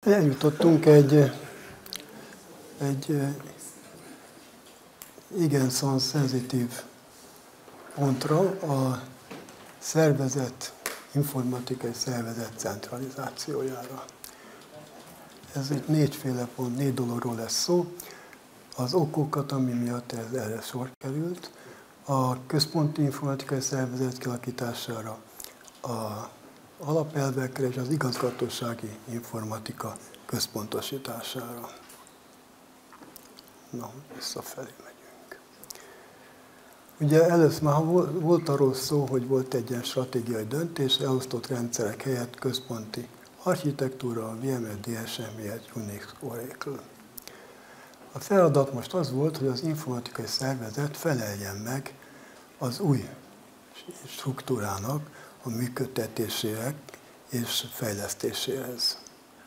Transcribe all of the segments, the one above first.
Eljutottunk egy igen szenzitív pontra, a informatikai szervezet centralizációjára. Ez itt négy dologról lesz szó. Az okokat, ami miatt erre sor került, a központi informatikai szervezet kialakítására, az alapelvekre és az igazgatósági informatika központosítására. Na, visszafelé megyünk. Ugye először már volt arról szó, hogy volt egy ilyen stratégiai döntés, elosztott rendszerek helyett központi architektúra, VMware, DSM, Unix, Oracle. A feladat most az volt, hogy az informatikai szervezet feleljen meg az új struktúrának a működtetésére és fejlesztéséhez.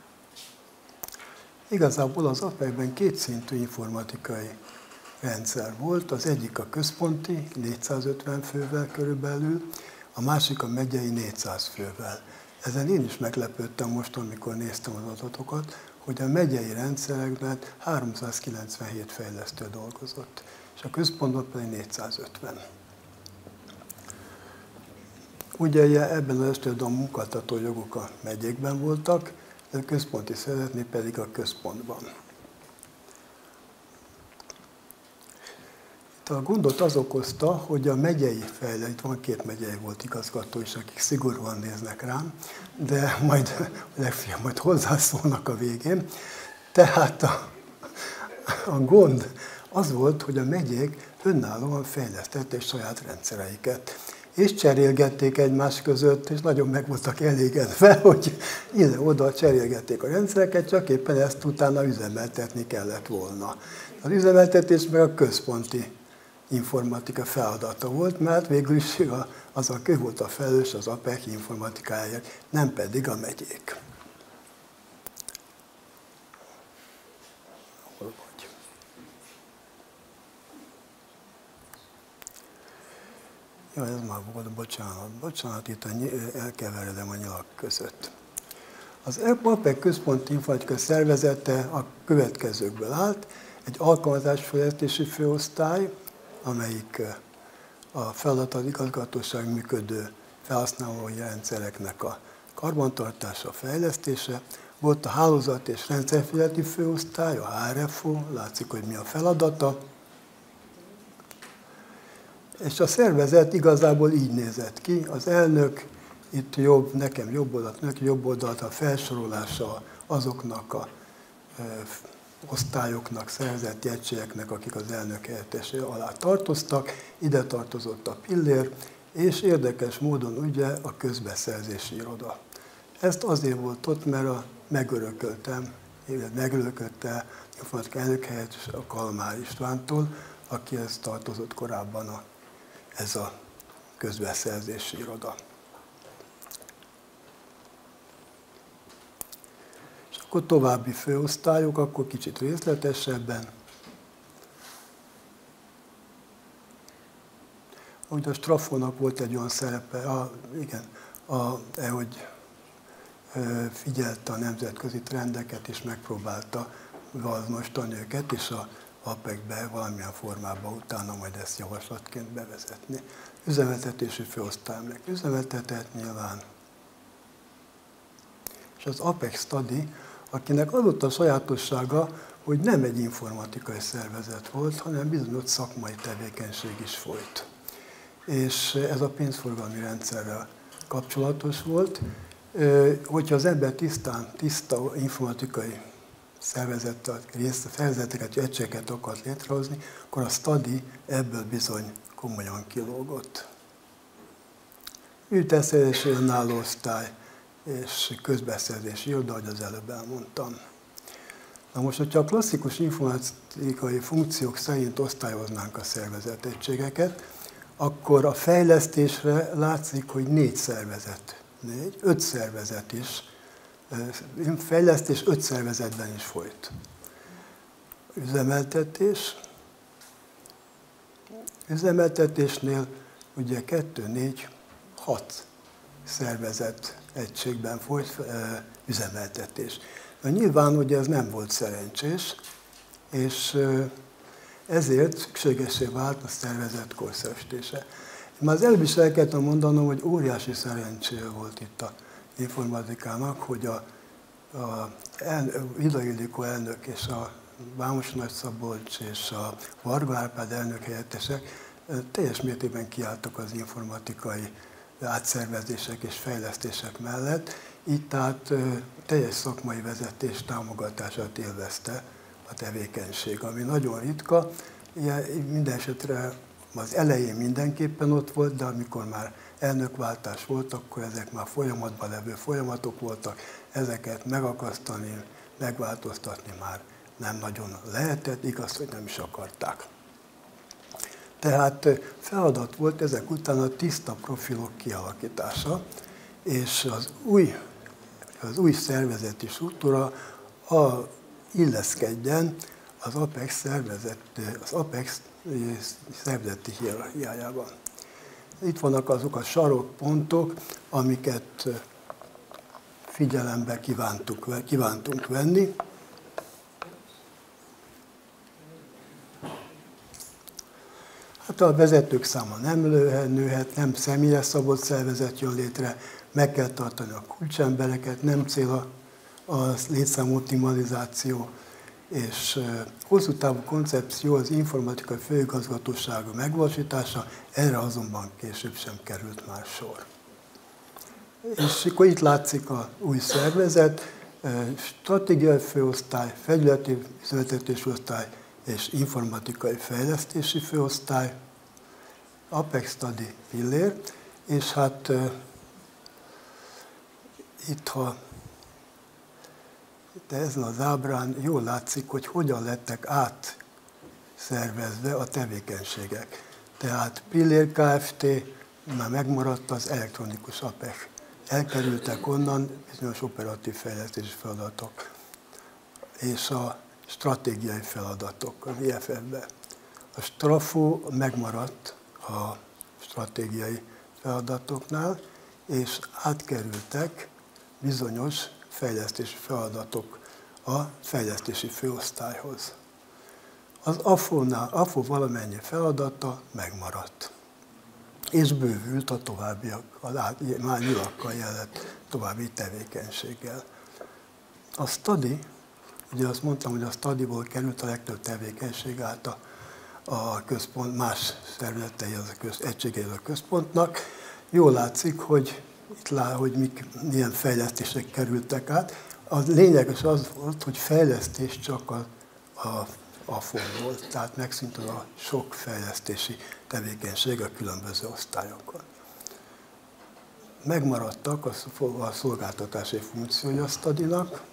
Igazából az APEC-ben kétszintű informatikai rendszer volt, az egyik a központi, 450 fővel körülbelül, a másik a megyei 400 fővel. Ezen én is meglepődtem most, amikor néztem az adatokat, hogy a megyei rendszerekben 397 fejlesztő dolgozott, és a központban pedig 450. Ugye ebben az esetben a munkáltató jogok a megyékben voltak, de a központi szervezetnél pedig a központban. Itt a gondot az okozta, hogy a megyei fejlesztő, van két megyei volt igazgató is, akik szigorúan néznek rám, de legfeljebb majd hozzászólnak a végén. Tehát a gond az volt, hogy a megyék önállóan fejlesztették saját rendszereiket. És cserélgették egymás között, és nagyon meg voltak elégedve, hogy ide-oda cserélgették a rendszereket, csak éppen ezt utána üzemeltetni kellett volna. Az üzemeltetés meg a központi informatika feladata volt, mert végül is ő volt a felelős az APEC informatikájáért, nem pedig a megyék. Hol vagy? Ja, ez már volt, bocsánat, itt elkeveredem a nyilak között. Az APEC központi informatikai szervezete a következőkből állt. Egy alkalmazásfejlesztési főosztály, amelyik a feladat az igazgatóság működő felhasználói rendszereknek a karbantartása, fejlesztése. Volt a hálózat és rendszerfejlesztési főosztály, a HRFO, látszik, hogy mi a feladata. És a szervezet igazából így nézett ki. Az elnök, itt nekem jobb oldalt a felsorolása azoknak a osztályoknak, szervezeti egységeknek, akik az elnök helyettese alá tartoztak. Ide tartozott a pillér, és érdekes módon ugye a közbeszerzési iroda. Ezt azért volt ott, mert megörökölte informatika elnök helyettes a Kalmár Istvántól, akihez tartozott korábban ez a közbeszerzési iroda. És akkor további főosztályok, akkor kicsit részletesebben. Úgy a Strafónak volt egy olyan szerepe, hogy figyelte a nemzetközi trendeket, és megpróbálta azonosítani őket, és az APEC-be valamilyen formában utána majd ezt javaslatként bevezetni. Üzemeltetési főosztály üzemeltetett nyilván. És az APEC Study, akinek az volt a sajátossága, hogy nem egy informatikai szervezet volt, hanem bizonyos szakmai tevékenység is folyt. És ez a pénzforgalmi rendszerrel kapcsolatos volt. Hogyha az ember tiszta informatikai szervezeteket, egységeket akart létrehozni, akkor a Study ebből bizony komolyan kilógott. Ügybeszerzési önálló osztály és közbeszerzési iroda, ahogy az előbb elmondtam. Na most, hogyha a klasszikus informatikai funkciók szerint osztályoznánk a szervezetegységeket, akkor a fejlesztésre látszik, hogy 5 szervezet is, fejlesztés 5 szervezetben is folyt. Üzemeltetésnél ugye 2, 4, 6 szervezet egységben folyt üzemeltetés. Nyilván, hogy ez nem volt szerencsés, és ezért szükségessé vált a szervezet korszerűsítése. Már az előbb is el kellett mondanom, hogy óriási szerencséje volt itt a informatikának, hogy a Ida Ildikó elnök és a Vámos Nagyszabolcs és a Varga Árpád elnök helyettesek teljes mértékben kiálltak az informatikai átszervezések és fejlesztések mellett, így tehát teljes szakmai vezetés támogatását élvezte a tevékenység, ami nagyon ritka. Minden esetre az elején mindenképpen ott volt, de amikor már elnökváltás volt, akkor ezek már folyamatban levő folyamatok voltak, ezeket megakasztani, megváltoztatni már nem nagyon lehetett, igaz, hogy nem is akarták. Tehát feladat volt ezek után a tiszta profilok kialakítása, és az új szervezeti struktúra illeszkedjen az Apex szervezeti hierarchiájában. Itt vannak azok a sarokpontok, amiket figyelembe kívántunk venni. Hát a vezetők száma nem nőhet, nem személyre szabott szervezet jön létre, meg kell tartani a kulcsembereket, nem cél a létszám optimalizáció, és hosszú távú koncepció az informatikai főigazgatósága megvalósítása, erre azonban később sem került már sor. És akkor itt látszik az új szervezet, stratégiai főosztály, felületi üzemeltetési osztály és informatikai fejlesztési főosztály, Apex Study pillér, és hát de ezen az ábrán jól látszik, hogy hogyan lettek átszervezve a tevékenységek. Tehát Pillér Kft. Már megmaradt az elektronikus Apex. Elkerültek onnan bizonyos operatív fejlesztési feladatok és a stratégiai feladatok az IFF-be. A Strafo megmaradt a stratégiai feladatoknál, és átkerültek bizonyos fejlesztési feladatok a fejlesztési főosztályhoz. Az AFO valamennyi feladata megmaradt, és bővült a továbbiak, már nyilakkal jelent további tevékenységgel. A Study, ugye azt mondtam, hogy a Studyból került a legtöbb tevékenység át a központ, más szervezeteihez, egységeihez a központnak. Jól látszik, hogy milyen fejlesztések kerültek át. A lényeges az volt, hogy fejlesztés csak a AFO volt, tehát megszűnt az a sok fejlesztési tevékenység a különböző osztályokon. Megmaradtak a szolgáltatási funkciói a Studynak,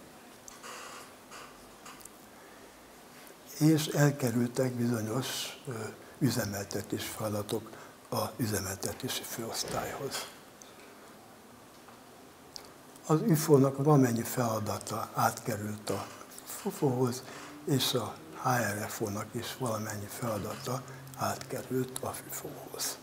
és elkerültek bizonyos üzemeltetés feladatok az üzemeltetési főosztályhoz. Az UFO-nak valamennyi feladata átkerült a FUFO-hoz, és a HRFO-nak is valamennyi feladata átkerült a FUFO-hoz.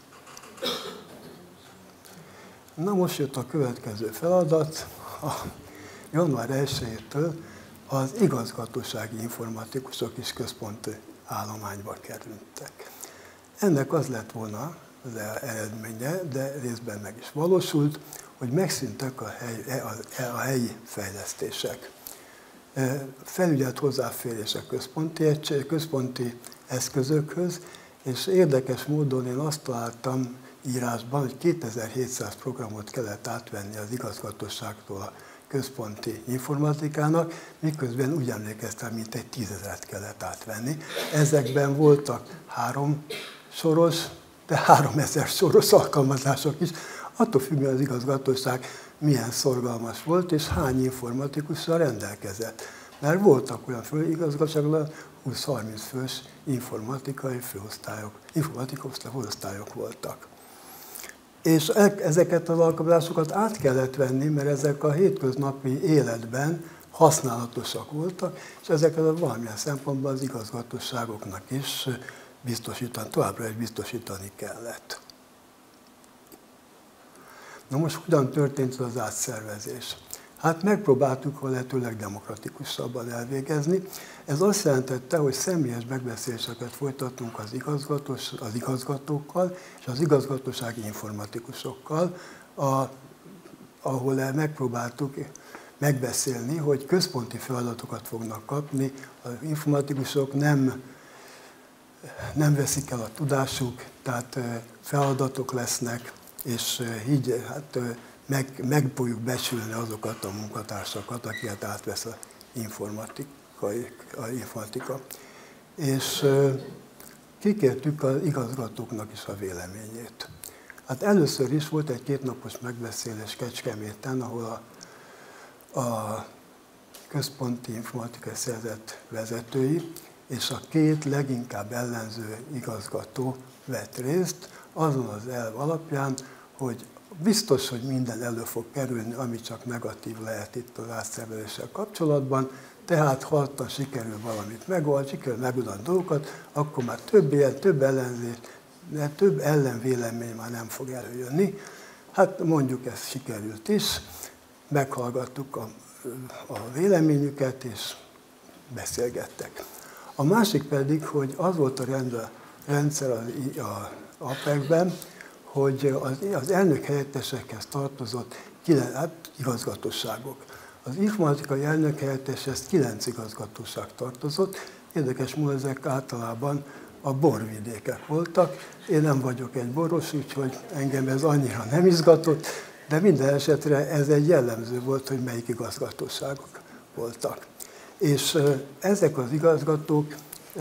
Na most jött a következő feladat, a január 1-től az igazgatósági informatikusok is központi állományba kerültek. Ennek az lett volna az eredménye, de részben meg is valósult, hogy megszűntek a helyi fejlesztések. Felügyelt hozzáférés a központi eszközökhöz, és érdekes módon én azt találtam írásban, hogy 2700 programot kellett átvenni az igazgatóságtól a központi informatikának, miközben úgy emlékeztem, mint egy 10 000-et kellett átvenni. Ezekben voltak 3 soros, de 3000 soros alkalmazások is, attól függően az igazgatóság milyen szorgalmas volt, és hány informatikussal rendelkezett. Mert voltak olyan főigazgatóságban 20-30 fős informatikai főosztályok voltak. És ezeket az alkalmazásokat át kellett venni, mert ezek a hétköznapi életben használatosak voltak, és ezeket valamilyen szempontból az igazgatóságoknak is továbbra is biztosítani kellett. Na most hogyan történt az átszervezés? Hát megpróbáltuk a lehetőleg demokratikusabban elvégezni. Ez azt jelentette, hogy személyes megbeszéléseket folytattunk az igazgatókkal és az igazgatósági informatikusokkal, ahol megpróbáltuk megbeszélni, hogy központi feladatokat fognak kapni. Az informatikusok nem veszik el a tudásuk, tehát feladatok lesznek, és így hát meg fogjuk becsülni azokat a munkatársakat, akiket átvesz a informatika. És kikértük az igazgatóknak is a véleményét. Hát először is volt egy 2 napos megbeszélés Kecskeméten, ahol a központi informatikai szervezet vezetői és a 2 leginkább ellenző igazgató vett részt azon az elv alapján, hogy biztos, hogy minden elő fog kerülni, ami csak negatív lehet itt az átszervezéssel kapcsolatban, tehát ha sikerül valamit megoldani, sikerül megoldani dolgokat, akkor már több ellenzés, több ellenvélemény már nem fog előjönni. Hát mondjuk ez sikerült is, meghallgattuk a véleményüket, és beszélgettek. A másik pedig, hogy az volt a rendszer az APEC-ben, hogy az elnök helyettesekhez tartozott igazgatóságok. Az informatikai elnök helyetteshez 9 igazgatóság tartozott. Érdekes módon ezek általában a borvidékek voltak. Én nem vagyok egy boros, úgyhogy engem ez annyira nem izgatott, de minden esetre ez egy jellemző volt, hogy melyik igazgatóságok voltak. És ezek az igazgatók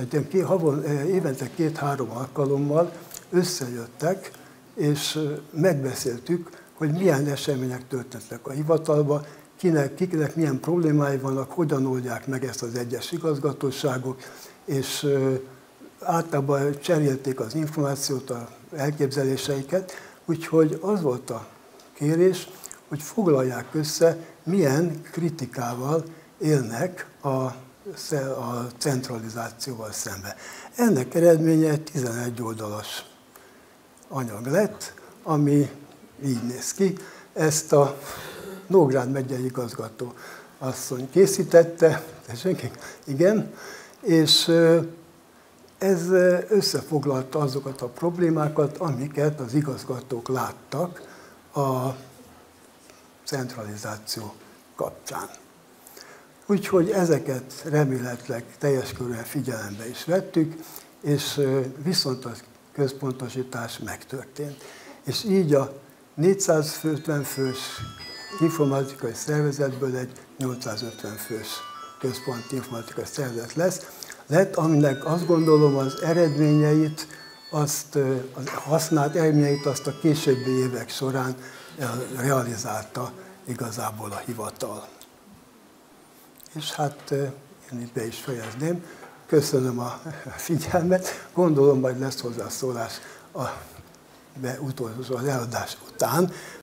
évente 2-3 alkalommal összejöttek, és megbeszéltük, hogy milyen események történtek a hivatalban, kiknek milyen problémái vannak, hogyan oldják meg ezt az egyes igazgatóságok, és általában cserélték az információt, az elképzeléseiket, úgyhogy az volt a kérés, hogy foglalják össze, milyen kritikával élnek a centralizációval szemben. Ennek eredménye egy 11 oldalas anyag lett, ami így néz ki. Ezt a Nógrád megyei igazgató asszony készítette, igen, és ez összefoglalta azokat a problémákat, amiket az igazgatók láttak a centralizáció kapcsán. Úgyhogy ezeket remélhetőleg teljes körűen figyelembe is vettük, és viszont a központosítás megtörtént. És így a 450 fős informatikai szervezetből egy 850 fős központi informatikai szervezet lett, aminek azt gondolom az eredményeit, a használt eredményeit azt a későbbi évek során realizálta igazából a hivatal. És hát én itt be is fejezném. Köszönöm a figyelmet. Gondolom, majd lesz hozzászólás az eladás után,